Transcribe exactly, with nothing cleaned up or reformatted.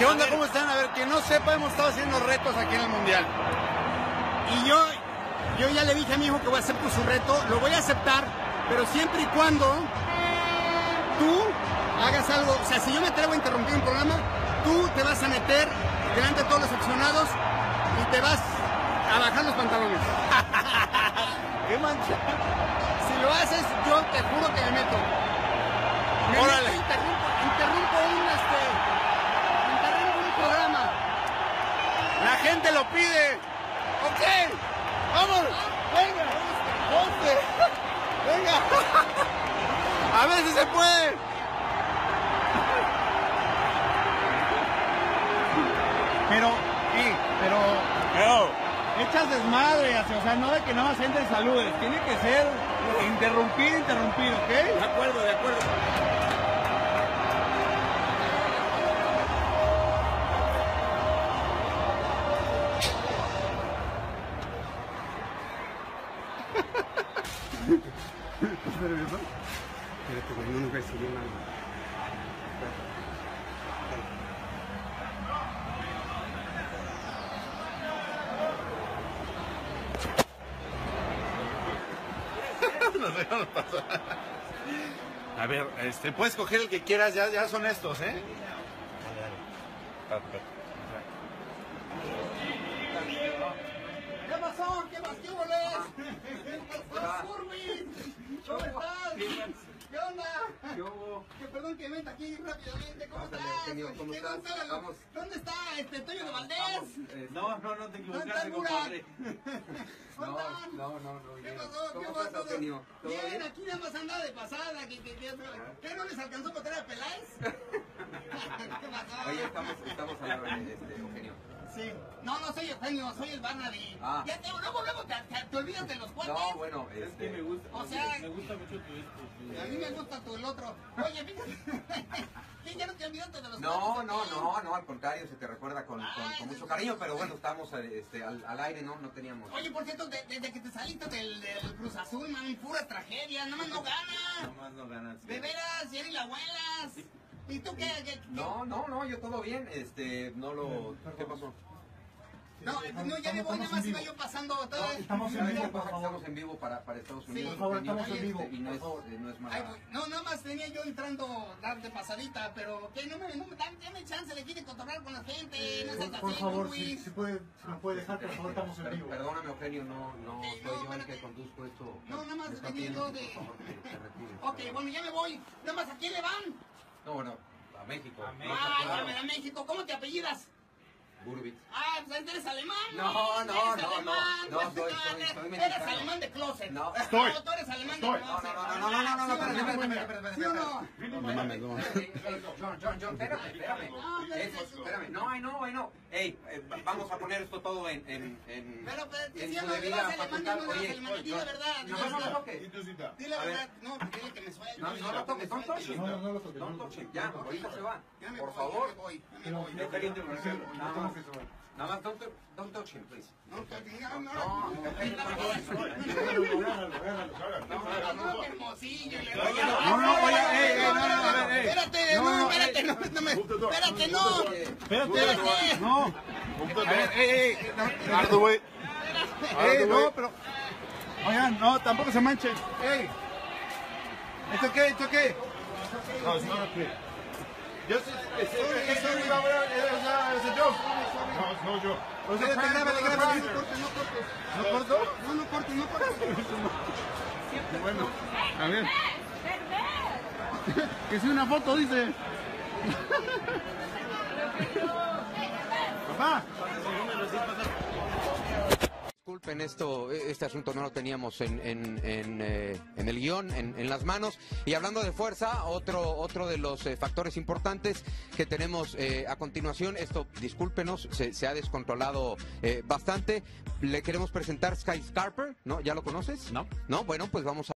¿Qué onda? ¿Cómo están? A ver, que no sepa, hemos estado haciendo retos aquí en el Mundial. Y yo, yo ya le dije a mi hijo que voy a aceptar su reto, lo voy a aceptar, pero siempre y cuando tú hagas algo. O sea, si yo me atrevo a interrumpir un programa, tú te vas a meter delante de todos los aficionados y te vas a bajar los pantalones. ¡Qué mancha! Si lo haces, yo te juro que me meto. Me ¡Órale! meto, interrumpo, interrumpo un, este, interrumpo un programa. La gente lo pide. Ok, vamos, venga, ponte, venga. A ver si se puede. Pero, sí, pero Pero, echas desmadre, o sea, no de que nada más entren saludes, tiene que ser interrumpir, interrumpir, ¿ok? de acuerdo, de acuerdo. ¿Estás nervioso? Espérate, güey, no nos recibió nada. Nos dejaron pasar. A ver, este, puedes coger el que quieras, ya, ya son estos, ¿eh? ¿Qué pasó? ¿Qué más? ¿Qué boles? ¿Cómo estás? ¿Qué onda? ¿Qué hubo? Que perdón que vente aquí rápidamente. ¿Cómo Pásale, estás? genio, ¿cómo ¿Qué estás? Gonzalo? Vamos. ¿Dónde está este Toño de Valdés? Eh, No, no, no te ¿Dónde está equivocaste, Mura? compadre. no, ¿Dónde están? no, no, no. ¿Qué bien. pasó? ¿Qué ¿Cómo pasó? estás, Eugenio? ¿Todo Bien, bien? aquí nada más andaba de pasada. ¿Qué, qué, qué, ¿Qué no les alcanzó para traer a Peláez? ¿Qué pasó? Oye, estamos, estamos hablando de este, Eugenio. Sí. No, no soy Eugenio, soy el Barnaby. Ah. Ya te, luego, luego te, te, te olvidas de los cuates. No, bueno, Es que me este... gusta, O sea- me gusta mucho tu esto. A mí me gusta tu el otro. Oye, fíjate. ¿Qué, ya no te olvidaste de los No, cuates? no, ¿O qué? no, no, al contrario, se te recuerda con, con, Ay, con mucho eso cariño, sí. pero bueno, estamos este, al, al aire, ¿no? No teníamos... Oye, por cierto, de- desde que te saliste del, del Cruz Azul, man, pura tragedia. Nada más no gana. Nomás no ganas. De veras, y eres la abuelas. ¿Y tú qué? qué- qué? No, no, no, yo todo bien, este, no lo... ¿Qué pasó? No, no, ya me voy, nada más iba yo pasando todo. Estamos en ¿Sabes vivo, qué por pasa? Que favor. estamos en vivo para, para Estados Sí, Unidos. por favor, Eugenio, estamos en vivo, este, y no por es, favor. eh, no es Ay, mala... pues, no, nada más tenía yo entrando, darte pasadita, pero que no me, no me dan, dame chance de aquí de controlar con la gente, no seas Por, por así, favor, Luis. si, si, puede, si me puede dejar, por favor, estamos en Per- vivo. Perdóname, Eugenio, no, no Ok, soy no, yo el espérate. que conduzco esto. No, nada más Me está venía pidiendo yo que, de- por favor, que te retires. Ok, bueno, ya me voy. Nada más, ¿a quién le van? No, bueno, a México. A No, México. Ay, claro. ya me da México. ¿Cómo te apellidas? Burbitz. Ah, pues eres alemán. No, güey, no, eres no, alemán. no, no, soy- soy- soy Eres mexicano. alemán de closet. No. Estoy. No, tú eres alemán de Estoy. No, closet. no, no, no, no, no, no, no, ¿Sí o espérate, espérate, espérate, espérate, ¿Sí o no? espérate. No mames, no mames. Ey, ey, John, John, John, espérame, espérame. No, espérate. Eso, espérame. No, ay, no, ay, no. Ey, eh, va- vamos a poner esto todo en, en, en, Pero, pero, en si su no le debida vas alemán, facultad. no le vas Oye, alemán. Di la John, verdad, di no, la no, no, verdad. toques. Di la A ver. verdad. No, dile que me suelte. No, no lo toques, don't touch him. No, no, no lo toques, no Don't lo touch him. toques. Ya, ahorita se va. Ya me Por voy, favor. Ya me voy, ya me voy. No, Eugenio, no, Nada no, más. no, no, no. Nada más, don't, don't touch him, please. No, que diga, no, No, no, Eugenio, por favor. Agárralo, agárralo. no, qué hermosillo. le- Oye, No, no, oye, ey, ey, no, no, no, a ver, ey. Espérate, No, no, no, espérate, ey. no, no me- espérate, no. Oye, Espérate. No. A ver, ey, ey. no, Ardo, güey. Ey, no, pero. Oigan, no, tampoco se manchen. Ey. ¿Esto qué? ¿Esto qué? No, it's not okay. Just, it's, it's, it's, it's, it's a joke. No, it's no joke. O sea, te grábale, grábale. No cortes, no cortes. ¿No corto? No, no cortes, no cortes. Bueno, a ver. Que sea una foto, dice. Papá. Disculpen, esto, este asunto no lo teníamos en, en, en, eh, en el guión, en, en las manos. Y hablando de fuerza, otro, otro de los eh, factores importantes que tenemos eh, a continuación, esto, discúlpenos, se, se ha descontrolado eh, bastante. Le queremos presentar Skyscraper, ¿no? ¿Ya lo conoces? No. No, bueno, pues vamos a...